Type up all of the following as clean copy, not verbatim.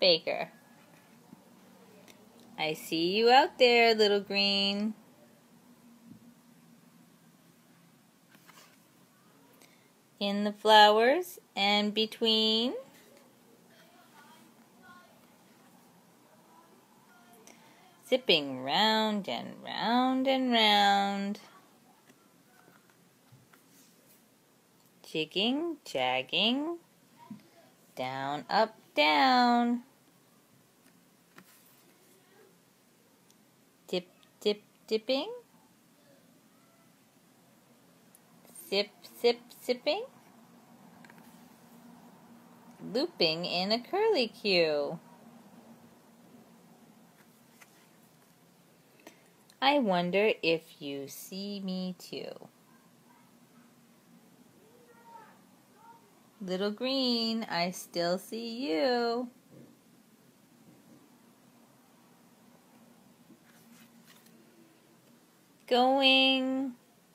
Baker. I see you out there, little green. In the flowers and between. Zipping round and round and round. Jigging, jagging. Down, up, down. Dip, dip, dipping. Zip, zip, zipping. Looping in a curlicue. I wonder if you see me too. Little green, I still see you. Going,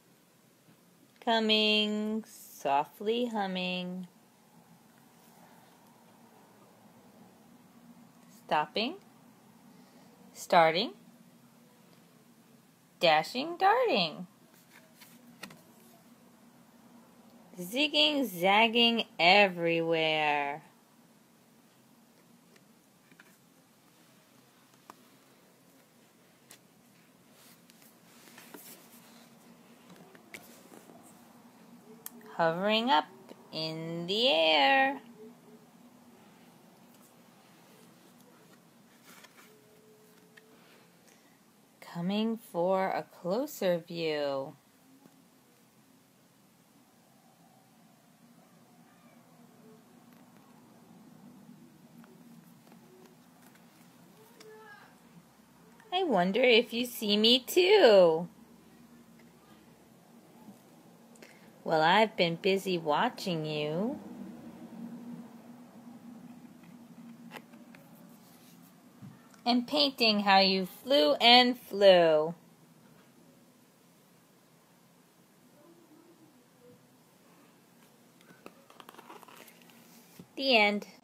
coming, softly humming. Stopping, starting, dashing, darting. Zigging, zagging everywhere. Hovering up in the air. Coming for a closer view. I wonder if you see me too. Well, I've been busy watching you. And painting how you flew and flew. The end.